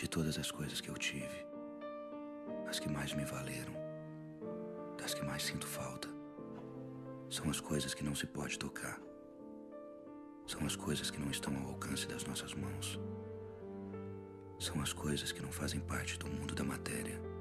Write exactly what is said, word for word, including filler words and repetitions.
De todas as coisas que eu tive, as que mais me valeram, das que mais sinto falta, são as coisas que não se pode tocar. São as coisas que não estão ao alcance das nossas mãos. São as coisas que não fazem parte do mundo da matéria.